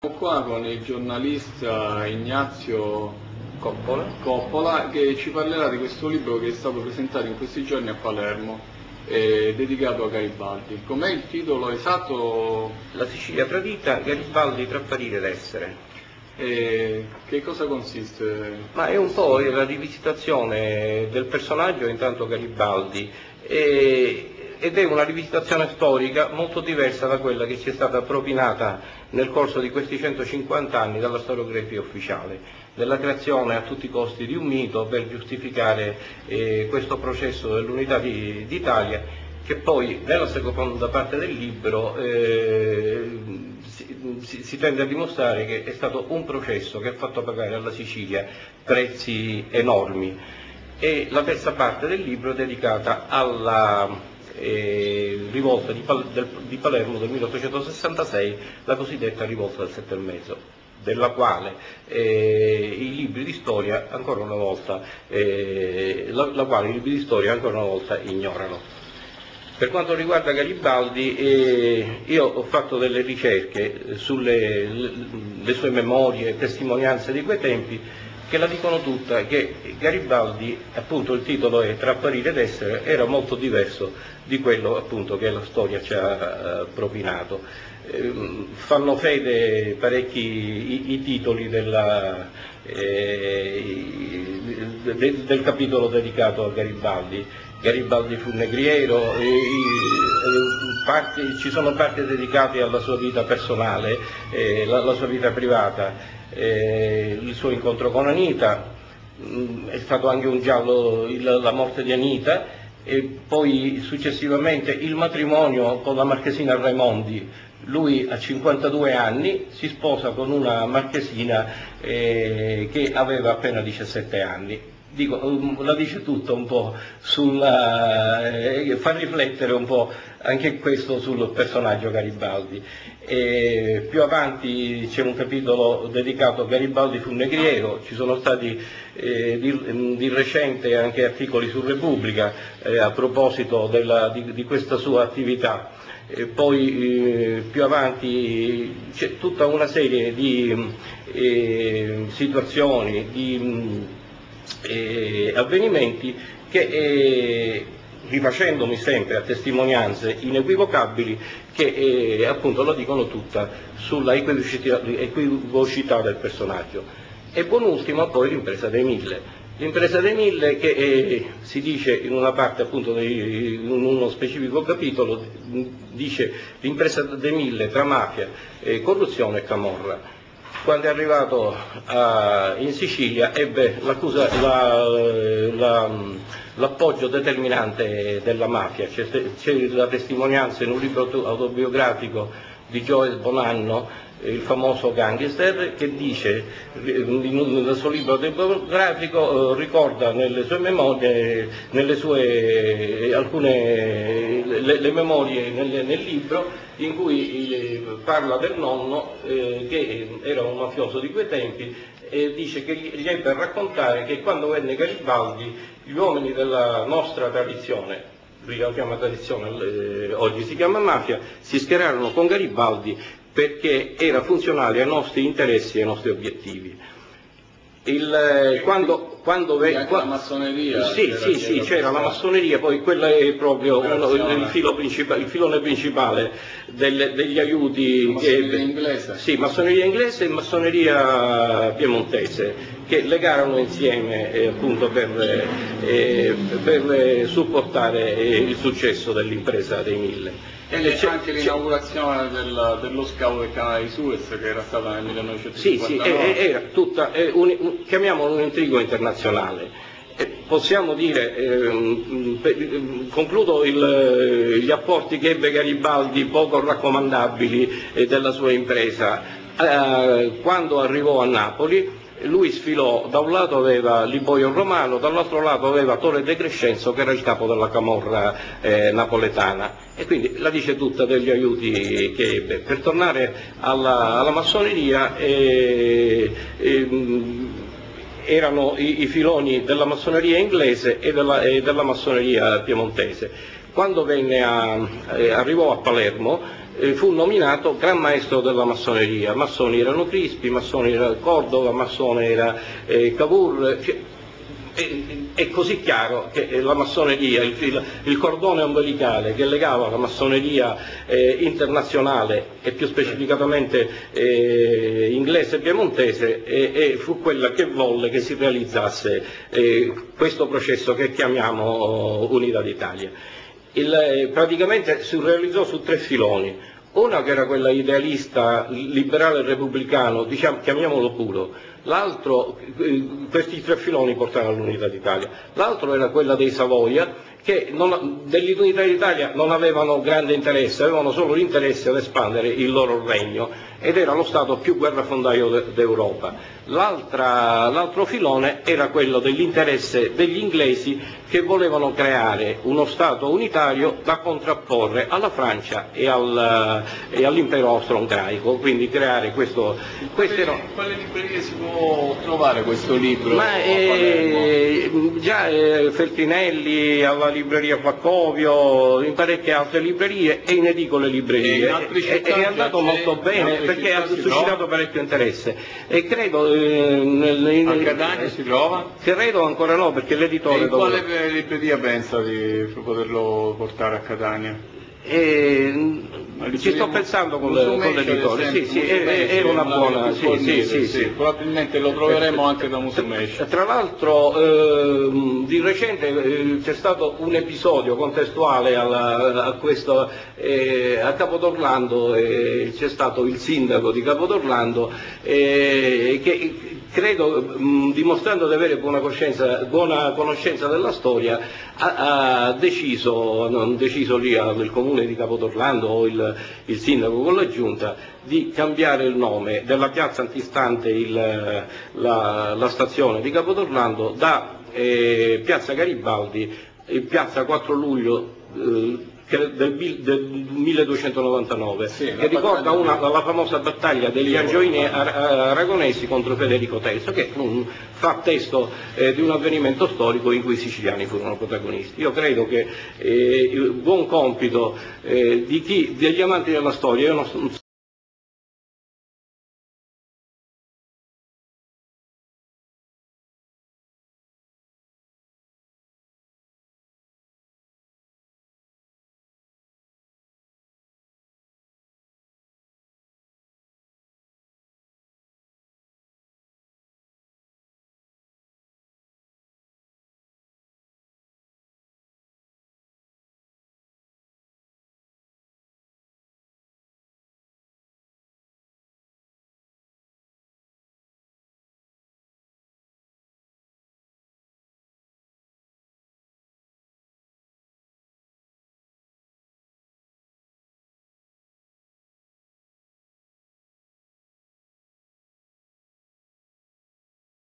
Qua con il giornalista Ignazio Coppola, che ci parlerà di questo libro che è stato presentato in questi giorni a Palermo, dedicato a Garibaldi. Com'è il titolo esatto? La Sicilia tradita, Garibaldi tra apparire ed essere. Che cosa consiste? Ma è un po' la rivisitazione del personaggio, intanto Garibaldi, ed è una rivisitazione storica molto diversa da quella che ci è stata propinata nel corso di questi 150 anni dalla storiografia ufficiale, della creazione a tutti i costi di un mito per giustificare questo processo dell'unità d'Italia, che poi nella seconda parte del libro si tende a dimostrare che è stato un processo che ha fatto pagare alla Sicilia prezzi enormi. E la terza parte del libro è dedicata alla rivolta di Palermo del 1866, la cosiddetta rivolta del 7,5, della quale i libri di storia ancora una volta ignorano. Per quanto riguarda Garibaldi, io ho fatto delle ricerche sulle sue memorie e testimonianze di quei tempi, che la dicono tutta, che Garibaldi, appunto il titolo è Tra apparire ed essere, era molto diverso di quello appunto che la storia ci ha propinato. Fanno fede parecchi i titoli del capitolo dedicato a Garibaldi. Garibaldi fu negriero, ci sono parti dedicate alla sua vita personale, la sua vita privata. Il suo incontro con Anita, è stato anche un giallo la morte di Anita, e poi successivamente il matrimonio con la marchesina Raimondi. Lui a 52 anni si sposa con una marchesina che aveva appena 17 anni. Dico, la dice tutto un po' fa riflettere un po' anche questo sul personaggio Garibaldi. Più avanti c'è un capitolo dedicato a Garibaldi fu negriero, ci sono stati di recente anche articoli su Repubblica a proposito di questa sua attività. Poi più avanti c'è tutta una serie di situazioni, di avvenimenti che, rifacendomi sempre a testimonianze inequivocabili, che appunto lo dicono tutta sulla equivocità del personaggio. E buon ultimo poi l'impresa dei Mille. L'impresa dei Mille, che si dice in una parte appunto in uno specifico capitolo, dice l'impresa dei Mille tra mafia, corruzione e camorra. Quando è arrivato in Sicilia ebbe l'appoggio determinante della mafia. C'è la testimonianza in un libro autobiografico di Joel Bonanno, il famoso gangster, che dice, nel suo libro autobiografico, ricorda nelle sue memorie, le memorie nel libro, in cui parla del nonno, che era un mafioso di quei tempi, e dice che gli ebbe a raccontare che quando venne Garibaldi gli uomini della nostra tradizione, lui la chiama tradizione, oggi si chiama mafia, si schierarono con Garibaldi perché era funzionale ai nostri interessi e ai nostri obiettivi. La massoneria? Sì, c'era la massoneria, poi quella è proprio il filone principale degli aiuti. Massoneria inglese? Sì, massoneria inglese e massoneria piemontese, che legarono insieme appunto per supportare il successo dell'impresa dei Mille. E anche l'inaugurazione dello scavo del canale di Suez, che era stata nel 1959. Sì, era tutta, chiamiamolo un intrigo internazionale. Possiamo dire, concludo gli apporti che ebbe Garibaldi, poco raccomandabili, della sua impresa. Quando arrivò a Napoli, lui sfilò, da un lato aveva Liborio Romano, dall'altro lato aveva Tore De Crescenzo, che era il capo della camorra napoletana, e quindi la dice tutta degli aiuti che ebbe. Per tornare alla massoneria, erano i filoni della massoneria inglese e della massoneria piemontese. Quando arrivò a Palermo fu nominato Gran Maestro della Massoneria. Massoni erano Crispi, massoni era Cordova, massone era Cavour. È così chiaro che la massoneria, il cordone ombelicale che legava la massoneria internazionale e più specificatamente inglese e piemontese fu quella che volle che si realizzasse questo processo che chiamiamo Unità d'Italia. Praticamente si realizzò su 3 filoni. Una che era quella idealista, liberale e repubblicano, chiamiamolo puro, l'altro, questi 3 filoni portarono all'Unità d'Italia, l'altro era quella dei Savoia, che dell'Unità d'Italia non avevano grande interesse, avevano solo l'interesse ad espandere il loro regno, ed era lo Stato più guerrafondaio d'Europa. L'altro filone era quello dell'interesse degli inglesi, che volevano creare uno Stato unitario da contrapporre alla Francia e all'impero austro-ungarico, quindi creare questo Quelle librerie si può trovare questo libro? Ma già Feltrinelli, alla libreria Facovio, in parecchie altre librerie e in edicole librerie. È andato molto bene perché ha suscitato parecchio interesse. E credo a Catania si trova? Credo ancora no, perché l'editore... E quale libreria pensa di poterlo portare a Catania? Ci sto pensando con l'editore, sì, era una buona, sì. Probabilmente lo troveremo anche da Musumesci. Tra l'altro di recente c'è stato un episodio contestuale a Capodorlando, c'è stato il sindaco di Capodorlando che credo, dimostrando di avere buona conoscenza della storia, ha deciso lì al comune di Capodorlando, o il sindaco con la giunta, di cambiare il nome della piazza antistante la stazione di Capodorlando da piazza Garibaldi piazza 4 luglio del 1299, che ricorda la famosa battaglia degli Angioini aragonesi contro Federico III, che fa testo di un avvenimento storico in cui i siciliani furono protagonisti. Io credo che il buon compito degli amanti della storia, io non